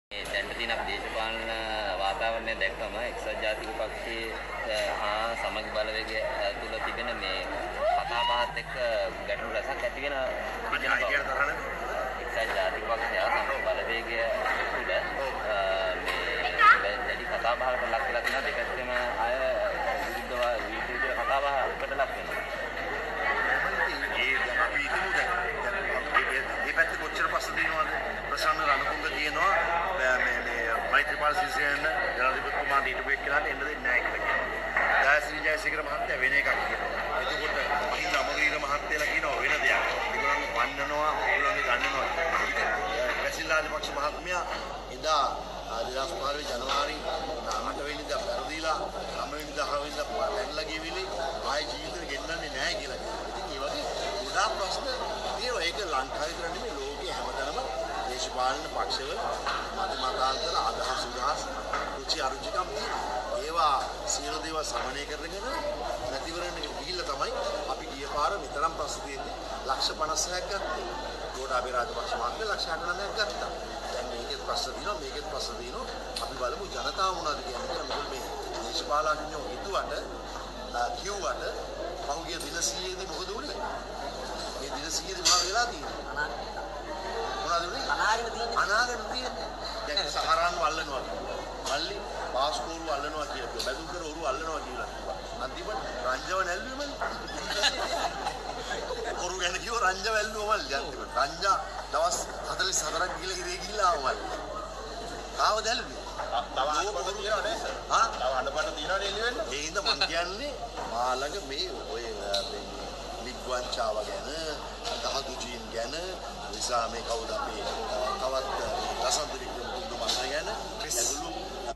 දැන් තියෙන දේශපාලන වාතාවරණය දැක්කම එක්සත් ජාතික පක්ෂයේ හා සමගි බලවේගය තුළ තිබෙන මේ කතා බහත් එක්ක ගැටලු රසක් ඇති වෙන එක්සත් ජාතික පක්ෂය සමගි බලවේගය තුළ මේ දැඩි කතා බහකට ලක් වෙලා තියෙන දෙකත්ම අය විරුද්ධ කතා බහකට ලක් වෙනවා. අපි හිතමු දැන් මේ පැත්තේ කොච්චර පස්ස දිනවද ප්‍රසන්න රණතුංග කියනවා මේ මෛත්‍රීපාල සිරිසේන ජනාධිපතිතුමාට ඊට එක්කලාට එන්න දෙන්නේ නැහැ කියලා කියනවා. දයාසිරි ජයසේකර මහත්තයා වෙන එකක් කියනවා. එතකොට මහින්ද අමරවීර මහත්තයලා කියනවා වෙන දෙයක්. ඒගොල්ලන්ගේ පන්නනවා, ඒගොල්ලන්ගේ ගන්නනවා. බැසිල් රාජපක්ෂ මහත්මයා එදා 2015 ජනවාරි 8 වෙනිදා පෙරදීලා 9 වෙනිදා 10 වෙනිදා පැනලා ගියවිලි ආයේ ජීවිතේ ගෙන්නන්නේ නැහැ කියලා කියනවා. ඉතින් ඒ වගේ ගොඩාක් ප්‍රශ්න තියෙනවා. ඒක ලංකාවේ විතර නෙමෙයි ලෝකයේ හැමතැනම දේශපාලන පක්ෂවල මතමතාන්තර අදහස් උදහස් රුචි අරුචිකම් තියෙනවා. ඒවා සියලු දේවල් සමනය කරගෙන නැතිවරණයකට ගිහිල්ලා තමයි අපි ගිය පාර විතරම් ප්‍රශ්න තියෙන්නේ ලක්ෂ 56ක් ගත්තේ. ගෝඨාභය රාජපක්ෂ මහත්මයා ලක්ෂ 69ක් ගත්තා. දැන් මේකෙත් ප්‍රශ්න තියෙනවා මේකෙත් ප්‍රශ්න තියෙනවා. අපි බලමු ජනතාව මොනවද කියන්නේ. මොකද මේ දේශපාලඥයෝ හිතුවට කිව්වට පහුගිය දින 100දී මොකද වුනේ? මේ දින 100දී මොනවද වෙලා තියෙන්නේ? මොනවද වුනේ? අනාගත තියෙන්නේ. දැන් සහරාන් වල්ලනවා. මල්ලි පාස්කෝරු වල්ලනවා කියනවා. බැදුම්කර ඔරු වල්ලනවා කියලා කිව්වා. අන්තිමට රංජව නැල්ලුවමනේ. ඔරු ගැන කිව්ව රංජව ඇල්ලුවා මල්ලි අන්තිමට. රංජා දවස් 44ක් ගිහලා ඉරේ ගිහලා ආවා මල්ලි. කාවද ඇල්ලුවේ? තව අඬපට තියනවා නේද? හා? තව අඬපට තියනවා නේද එළිය වෙන්න? ඒ හින්දා මං කියන්නේ මාළඟ මේ ඔය නිග්වංචාව ගැන, දහතු ජීන් ගැන, නිසා මේ කවුද අපේ තවත් දසන්ත වික්‍රමතුංග මහතා ගැන, ඇතුළු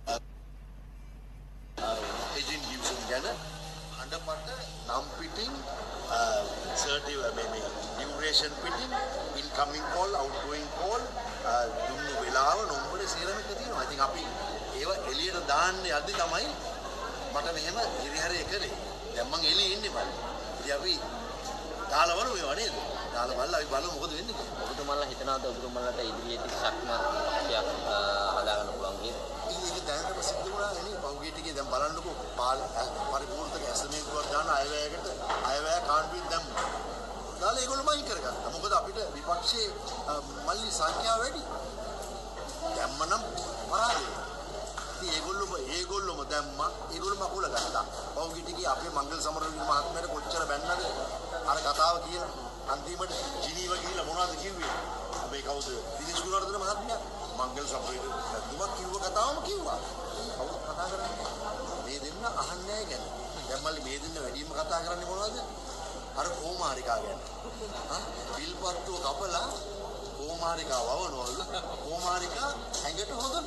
එජින් ගිව්සන් ගැන අඬපට නම් පිටින් සර්ටිව් මේ ඩියුරේෂන් පිටින් ඉන්කමින් කෝල් අවුට්ගෝයින් කෝල් දුන්නු වෙලාව නොම්බරේ සේරම එක තියෙනවා. ඉතින් අපි ඒව එළියට දාන්න යද්දි තමයි මට මෙහෙම ඉරිහැරේ කරේ. දැන් මං එළියේ ඉන්නේ බලන්න. ඉතින් අපි දාලා බලමු ඒවා නේද? දාලා බලලා අපි බලමු මොකද වෙන්නේ කියලා. ඔබතුමාලා හිතනවාද ඔබතුමාලාට ඉදිරියේදී ශක්තිමත් පක්ෂයක් හදාගන්න පුළුවන් කියලා? ඒක දැනටම සිද්ධ වුණා නේ. පහුගිය ටිකේ දැන් බලන්නකෝ පරිපූර්ණක ඇස්තමේන්තුවක් දාන අයවැයකට අයවැය කාණ්ඩුවෙන් දැම්මා. දාලා ඒගොල්ලෝ මයින් කරගත්තා. මොකද අපිට විපක්ෂයේ මල්ලි සංඛ්‍යාව වැඩි. දැම්මනම් පරාදයි. ඉතින් ඒගොල්ලොම දැම්මා. ඒගොල්ලොම අකුල ගත්තා. පහුගිය ටිකේ අපේ මංගල සමරවීර මහත්මයාට කොච්චර බැන්නද? අර කතාව කියලා අන්තිමට ජිනීව ගිහිල්ලා මොනවද කිව්වේ? අපේ කවුද? දිනේෂ් ගුණවර්ධන මහත්මයා මංගල සමරවීර මහත්මයා කිව්ව කතාවම කිව්වා. කවුද කතා කරන්නේ? මේ දෙන්න අහන්නේ නැහැ ගැන. දැන් මල්ලි මේ දෙන්න වැඩිම කතා කරන්නේ මොනවද? අර කොමාරිකා ගැන. පිල්පත්තුව කපලා කොමාරිකා වවනවලු. කොමාරිකා ඇඟට හොදන.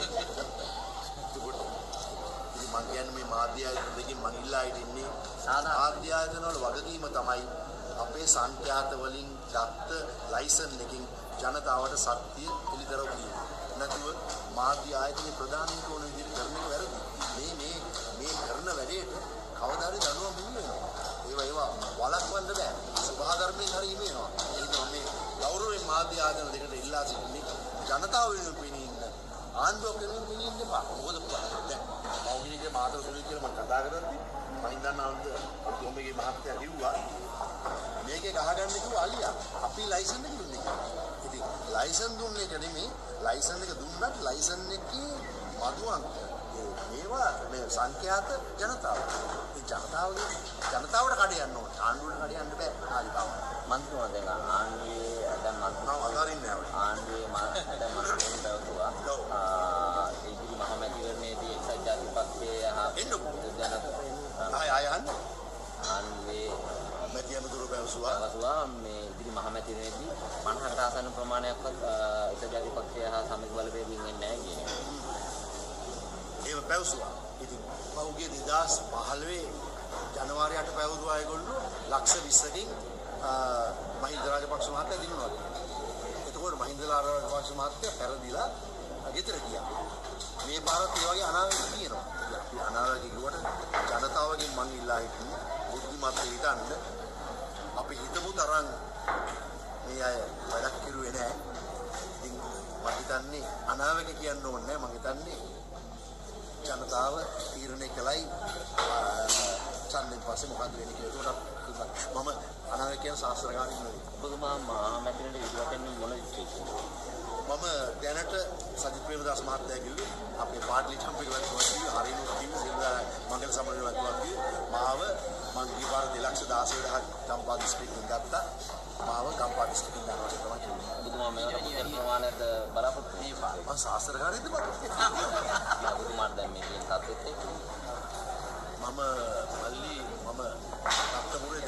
මං කියන්නේ මේ මාධ්‍ය ආයතන දෙකෙන් මං ඉල්ලා ඉන්නේ මාධ්‍ය ආයතන වල වගකීම තමයි අපේ සංඛ්‍යාත වලින් ගත්ත ලයිසන් එකකින් ජනතාවට සත්‍ය පිළිතරව කිරීම. නැතුව මාධ්‍ය ආයතනයේ ප්‍රධානීන් ඕන විදිහට කරන එක වැරදි. මේ කරන වැඩේට කවදා හරි දඬුවම් බිඳ වෙනවා. ඒවා වළක්වන්න බෑ. සභාධර්මයෙන් හරි හිමි වෙනවා. ඒ නිසා මේ ගෞරවයෙන් මාධ්‍ය ආයතන දෙකට ඉල්ලා සිටින්නේ ජනතාව වෙනුවෙන් පිණින්න ආණ්ඩුවක් වෙනුවෙන් පිණින්න එපා. මොකද දැන් මෞගිනිගේ මාතෘ සුනිල් කියලා මම කතා කරද්දි මහින්දනාන්ද කොම්බේගේ මහත්තයා කිව්වා මේකේ ගහගන්න කිව්වා අලියා අපි ලයිසන් එක දුන්නේ කියලා. ඉතින් ලයිසන් දුන්නේ එක නෙමෙයි ලයිසන් එක දුන්නත් ලයිසන් එකේ මදුවන්ත මේවා මේ සංඛ්‍යාත ජනතාව. ඉතින් ජනතාවට කඩ යන්න ඕනේ. ආණ්ඩුවට කඩ යන්න බෑ ආලිකාව. මන්තුමා දැන් ආණ්ඩුවේ දැන් මන්තුමා අදාරින්නේ නැහැ. ආණ්ඩුවේ දැන් මන්තුමා දවසුවා ඉදිරි මහමැතිවරණයේදී එක්සත් ජාතික පක්ෂයේ ආණ්ඩුවේ මැතිවරණ පැවසුවා මේ ඉදිරි මහමැතිවරණයේදී 50කට ආසන්න ප්‍රමාණයක්වත් එක්සත් ජාතික පක්ෂය හා සමග බලවේගයෙන් එන්නේ නැහැ කියන්නේ. ඒව පැවසුවා. ඉතින් පහුගිය 2015 ජනවාරි 8 පැවරුවා ඒගොල්ලෝ ලක්ෂ 20කින් මහින්ද රාජපක්ෂ මහත්තයා දිනුවා. එතකොට මහින්ද රාජපක්ෂ මහත්තයා පෙරදිලා ගෙදර ගියා. මේ පාරත් ඒ වගේ අනාගතය තියෙනවා. අපි අනාගතය කිව්වට ජනතාවගෙන් මං ඉල්ලා හිටින්නේ බුද්ධිමත් හිතන්න. අපි හිතමු තරම් මේ අය වැඩක් කිරුවේ නැහැ. ඉතින් මට හිතන්නේ අනාවක කියන්න ඕනේ මම හිතන්නේ ජනතාව තීරණය කළයි ඡන්දෙන් පස්සේ මොකද වෙන්නේ කියලා. ඒකට මම අනාවක කියන ශාස්ත්‍රකාරයෙක් නෙවෙයි. ඔබතුමා මහමැතිවරණ ඉදිරියට මොන විදිහට මම දැනට සජිත් ප්‍රේමදාස මහත්තයා කිව්වේ අපේ පාර්ලි චම්පික වතුවා හරිනු කිව්වේ සිල්වා මංගල සමරන වතුවා කිව්වේ මාව මං ගිපාර 2,16,000 ගම්පා දිස්ත්‍රික්කෙන් ගත්තා මාව ගම්පා දිස්ත්‍රික්කෙන් දානවා තමයි කිව්වේ. ඔබතුමා මේවට කොච්චර ප්‍රමාණයට බලාපොරොත්තු වෙන්නේ? මම ශාස්ත්‍රකාරයෙක්ද මම? ඔබතුමාට දැන් මේ කියන තත්ත්වෙත් එක්ක මම මල්ලි මම රත්නපුරේ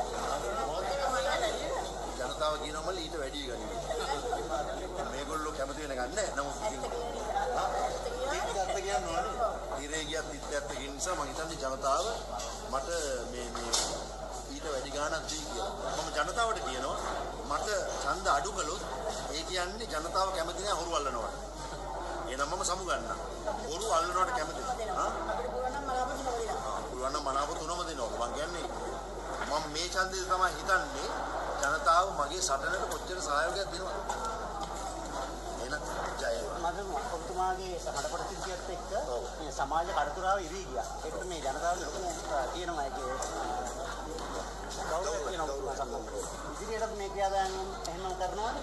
ජනතාව කියනවා මල්ලි ඊට වැඩි ගනිමු. මේගොල්ලෝ කැමති වෙන ගන්න නැහැ. නමුත් ඉතින් තිත්‍යත් කියනවා නේ. ඉරේ ගියත් තිත්‍යත් කියන නිසා මම හිතන්නේ ජනතාව මට මේ ඊට වැඩි ගාණක් දී කියලා. මම ජනතාවට කියනවා මට ඡන්ද අඩු කළොත් ඒ කියන්නේ ජනතාව කැමති නැහැ හොරු අල්ලනවට. එහෙනම් මම සමු ගන්නවා. හොරු අල්ලනවට කැමති නැහැ. පුළුවන් නම් මනාප තුනම දෙනවා. මම කියන්නේ මම මේ ඡන්දේ තමයි හිතන්නේ ජනතාව මගේ සටනට කොච්චර සහයෝගයක් දෙනවද? එහෙනම් ජය වේවා. මම ඔබතුමාගේ හඩපඩ සිද්ධියත් එක්ක මේ සමාජ කඩතුරාව ඉරී ගියා. ඒකට මේ ජනතාව ලොකු තියෙනවා ඒකේ ගෞරවයක් තියෙනවා සම්බන්ධව. ඉදිරියට මේ ක්‍රියාදායන් එහෙම කරනවද?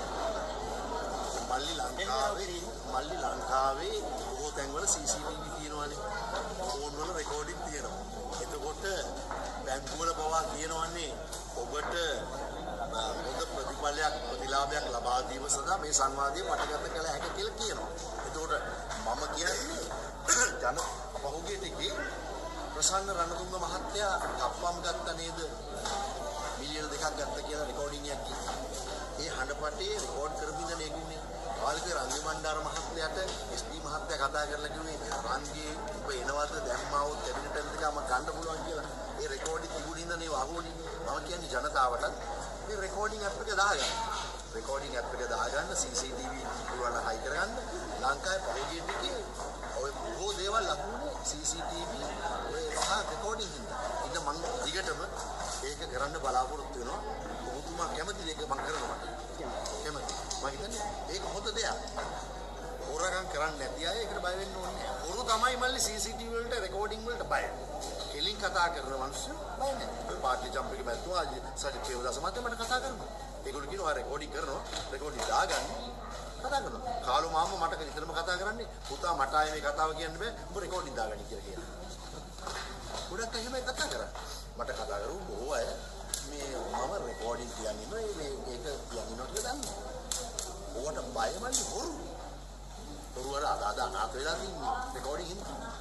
මල්ලි ලංකාවේ බොහෝ තැන්වල CCTV තියෙනවානේ. ෆෝන් වල රෙකෝඩින් තියෙනවා. එතකොට බැංකුවල පවා කියනවන්නේ ඔබට හොඳ ප්‍රතිලාභයක් ලබා දීම සඳහා මේ සංවාදය පටගත කළ හැකි කියලා කියනවා. එතකොට මම කියන්නේ පහුගිය ටිකේ ප්‍රසන්න රණතුංග මහත්තයා කප්පම් ගත්ත නේද? මිලියන 2ක් ගත්ත කියලා රෙකෝඩින් එකක් කිව්වා. ඒ හඬපටේ රෙකෝඩ් කරපු ඉඳන් ඒකුනේ ආලික රංගි මණ්ඩාර මහත්තයාට SD මහත්තයා කතා කරලා කිව්වේ රංගි ඔබ එනවද දැම්මාවොත් කැබිනට් එකට ගම ගන්න පුළුවන් කියලා. ඒ රෙකෝඩින් තිබුණින්ද නේ වහෝනේ. මම කියන්නේ ජනතාවට මේ රෙකෝඩින් ඇප් එක දාගන්න. රෙකෝඩින් ඇප් එක දාගන්න CCTV පුළුවන් හයි කරගන්න. ලංකාවේ පහුගිය ටිකේ ඔය බොහෝ දේවල් ලකුණේ CCTV ඔය සහ රෙකෝඩින් හින්දා. ඉතින් මම දිගටම ඒක කරන්න බලාපොරොත්තු වෙනවා. ඔබතුමා කැමතිද ඒක මම කරනවා? කැමති. මම හිතන්නේ ඒක හොඳ දෙයක්. හොරගම් කරන්නේ නැති අය ඒකට බය වෙන්න ඕනේ නැහැ. හොරු තමයි මල්ලි CCTV වලට රෙකෝඩින් වලට බය. කෙලින් කතා කරන මිනිස්සු බය නැහැ. පාර්ටි ජම්ප් එක මැද්දුවා සජිත් ප්‍රේමදාස මහත්තයා මට කතා කරනවා. ඒගොල්ලෝ කියනවා රෙකෝඩින් කරනවා. රෙකෝඩින් දාගන්න කතා කරනවා. කාලෝ මාම්මා මට නිතරම කතා කරන්නේ පුතා මට ආයේ මේ කතාව කියන්න බෑ. උඹ රෙකෝඩින් දාගන්න කියලා කියනවා. ගොඩක් එහෙමයි කතා කරන්නේ. මට කතා කරු බොහෝ අය මේ මම රෙකෝඩින් කියන්නේ මේක කියන්නේ කියලා දන්නවා. ඕකට බයමල්ලි හොරු. හොරු වල අදාද අනාථ වෙලා තින්නේ රෙකෝඩින් හින්දා.